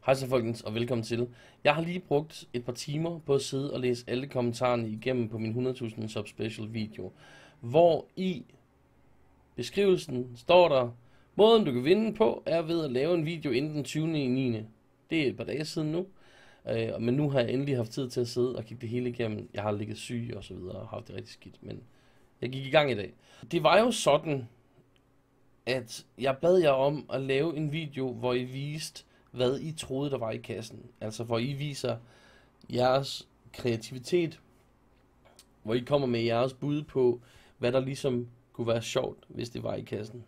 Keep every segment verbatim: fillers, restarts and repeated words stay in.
Hej så folkens, og velkommen til. Jeg har lige brugt et par timer på at sidde og læse alle kommentarerne igennem på min hundrede tusind sub special video, hvor i beskrivelsen står der, måden du kan vinde på er ved at lave en video inden den tyvende niende Det er et par dage siden nu, øh, men nu har jeg endelig haft tid til at sidde og kigge det hele igennem. Jeg har ligget syg og så videre og haft det rigtig skidt, men jeg gik i gang i dag. Det var jo sådan, at jeg bad jer om at lave en video, hvor I viste, hvad I troede, der var i kassen. Altså, hvor I viser jeres kreativitet, hvor I kommer med jeres bud på, hvad der ligesom kunne være sjovt, hvis det var i kassen.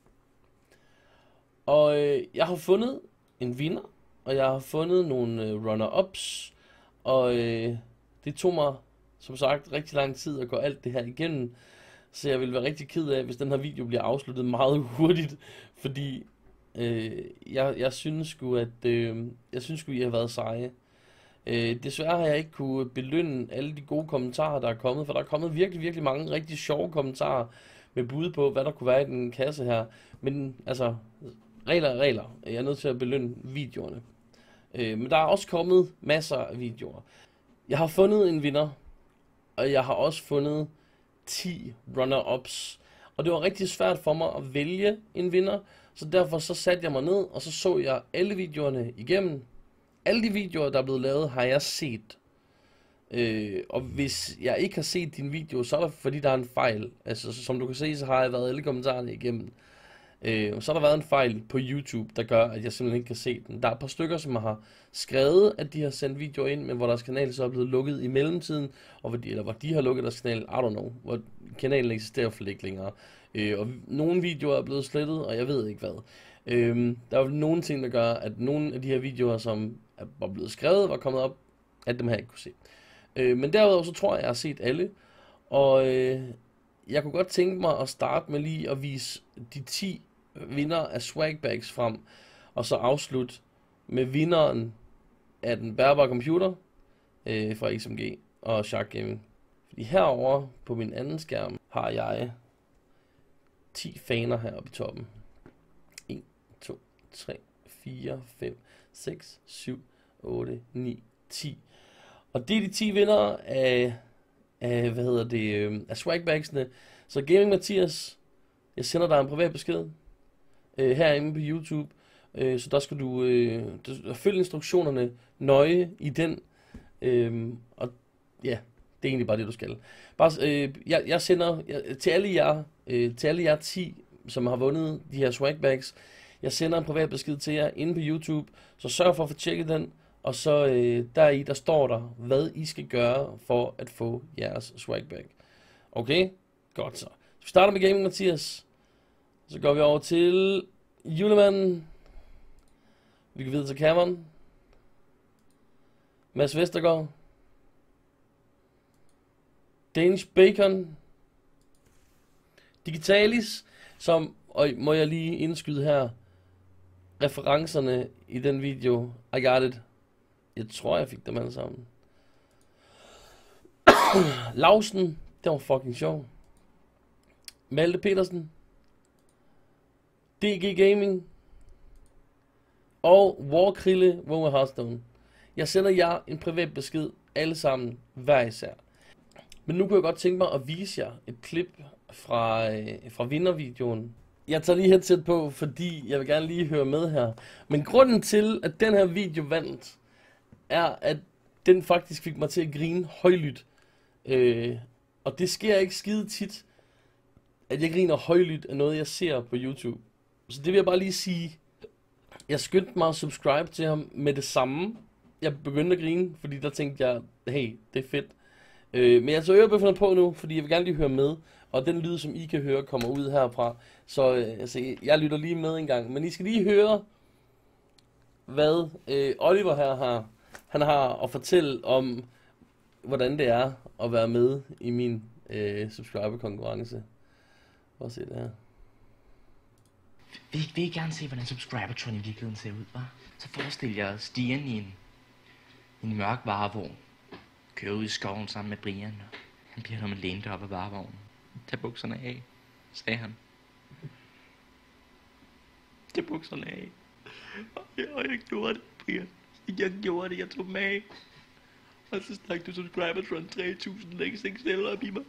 Og øh, jeg har fundet en vinder, og jeg har fundet nogle øh, runner-ups, og øh, det tog mig, som sagt, rigtig lang tid at gå alt det her igennem, så jeg vil være rigtig ked af, hvis den her video bliver afsluttet meget hurtigt, fordi øh, jeg, jeg synes sgu, at øh, jeg synes sgu, I har været seje. Øh, desværre har jeg ikke kunne belønne alle de gode kommentarer, der er kommet, for der er kommet virkelig, virkelig mange rigtig sjove kommentarer med bud på, hvad der kunne være i den kasse her. Men altså, regler er regler. Jeg er nødt til at belønne videoerne. Øh, men der er også kommet masser af videoer. Jeg har fundet en vinder, og jeg har også fundet ti runner-ups. Og det var rigtig svært for mig at vælge en vinder, så derfor så satte jeg mig ned, og så så jeg alle videoerne igennem. Alle de videoer, der er blevet lavet, har jeg set. Øh, og hvis jeg ikke har set din video, så er det fordi, der er en fejl. Altså, som du kan se, så har jeg været alle kommentarerne igennem. Øh, så har der været en fejl på YouTube, der gør, at jeg simpelthen ikke kan se den. Der er et par stykker, som har skrevet, at de har sendt videoer ind, men hvor deres kanal så er blevet lukket i mellemtiden, og hvor de, eller hvor de har lukket deres kanal, I don't know, hvor kanalen eksisterer for ikke længere. Øh, og nogle videoer er blevet slettet, og jeg ved ikke hvad. Øh, der er jo nogle ting, der gør, at nogle af de her videoer, som var blevet skrevet, var kommet op, at dem her ikke kunne se. Øh, men derudover så tror jeg, jeg har set alle, og øh, jeg kunne godt tænke mig at starte med lige at vise de ti vinder af swagbags frem, og så afslutte med vinderen af den bærbare computer øh, fra X M G og Shark Gaming. Fordi herover på min anden skærm har jeg ti faner heroppe i toppen. en, to, tre, fire, fem, seks, syv, otte, ni, ti. Og det er de ti vindere af, af hvad hedder det, øh, af swagbagsene. Så Gaming Mathias, jeg sender dig en privat besked øh, herinde på YouTube, øh, så der skal du øh, følge instruktionerne nøje i den, øh, og ja, det er egentlig bare det du skal. Bare, øh, jeg, jeg sender jeg, til alle jer, øh, til alle jer ti, som har vundet de her swagbags, jeg sender en privat besked til jer inde på YouTube, så sørg for at få tjekket den, og så øh, deri der står der, hvad I skal gøre for at få jeres swagbag. Okay? Godt så. Så vi starter med Gaming Mathias. Så går vi over til Julemanden. Vi går videre til Cameron. Mads Vestergaard. Danish Bacon. Digitalis, som, og må jeg lige indskyde her, referencerne i den video, I got it. Jeg tror, jeg fik dem alle sammen. Lausen, det var fucking sjov. Malte Petersen. D G Gaming. Og Warkrille, Woe Hearthstone. Jeg sender jer en privat besked, alle sammen, hver især. Men nu kunne jeg godt tænke mig at vise jer et klip fra, øh, fra vindervideoen. Jeg tager lige headset på, fordi jeg vil gerne lige høre med her. Men grunden til, at den her video vandt, er, at den faktisk fik mig til at grine højlydt. Øh, og det sker ikke skide tit, at jeg griner højlydt af noget, jeg ser på YouTube. Så det vil jeg bare lige sige. Jeg skyndte mig at subscribe til ham med det samme. Jeg begyndte at grine, fordi der tænkte jeg, hey, det er fedt. Øh, men jeg tager ørebøfferne på nu, fordi jeg vil gerne lige høre med. Og den lyd, som I kan høre, kommer ud herfra. Så øh, altså, jeg lytter lige med en gang. Men I skal lige høre, hvad øh, Oliver her har, han har at fortælle om, hvordan det er at være med i min øh, subscriber-konkurrence. Prøv at se det her. Vil I, vil I gerne se, hvordan subscriber-tron i virkeligheden ser ud, hva'? Så forestil jer Stian i en, i en mørk varevogn. Kører ud i skoven sammen med Brian. Han bliver ham lænet op af varevognen. Tag bukserne af, sagde han. Tag bukserne af. Og jeg, og jeg gjorde det. Brian, jeg gjorde det, jeg tog dem af. Og så stak du Subscribertron tre tusind likes Excel op i mig.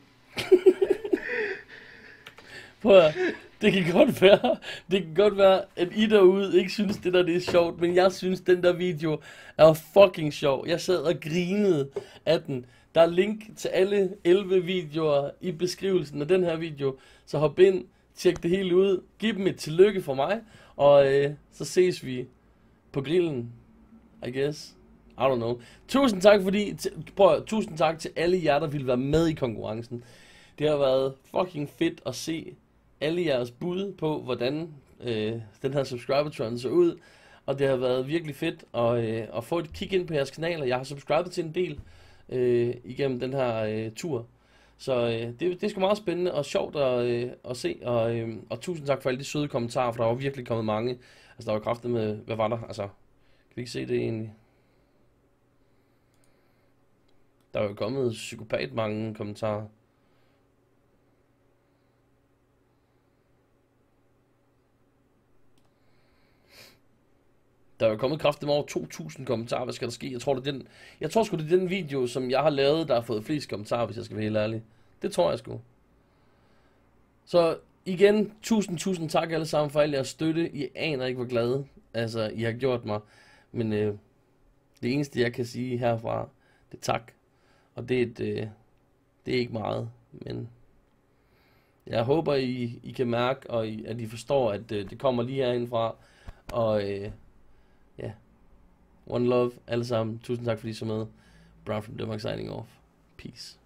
Prøv at, det kan godt være, det kan godt være, at I derude ikke synes, det der det er sjovt, men jeg synes, den der video er fucking sjov. Jeg sad og grinede af den. Der er link til alle elleve videoer i beskrivelsen af den her video, så hop ind, tjek det hele ud, giv dem et tillykke for mig, og øh, så ses vi på grillen, I guess. I don't know. Tusind tak fordi, prøv, tusind tak til alle jer, der ville være med i konkurrencen. Det har været fucking fedt at se alle jeres bud på, hvordan øh, den her Subscribertron så ud. Og det har været virkelig fedt at, øh, at få et kig ind på jeres kanaler. Jeg har subscribet til en del øh, igennem den her øh, tur. Så øh, det, det er sgu meget spændende og sjovt at, øh, at se. Og, øh, og tusind tak for alle de søde kommentarer, for der var virkelig kommet mange. Altså der var kraftet med, hvad var der? Altså, kan vi ikke se det egentlig? Der er jo kommet psykopat mange kommentarer. Der er jo kommet kraftigt med over to tusind kommentarer. Hvad skal der ske? Jeg tror, det er den, jeg tror sgu, det er den video, som jeg har lavet, der har fået flest kommentarer, hvis jeg skal være helt ærlig. Det tror jeg sgu. Så igen, tusind, tusind tak alle sammen for al jeres støtte. I aner ikke, hvor glade altså, I har gjort mig. Men øh, det eneste, jeg kan sige herfra, det er tak. Og det er, et, øh, det er ikke meget, men jeg håber, I, I kan mærke, og I, at I forstår, at øh, det kommer lige herindfra. Og øh, ja, one love alle sammen. Tusind tak fordi I så med. Brown from Denmark signing off. Peace.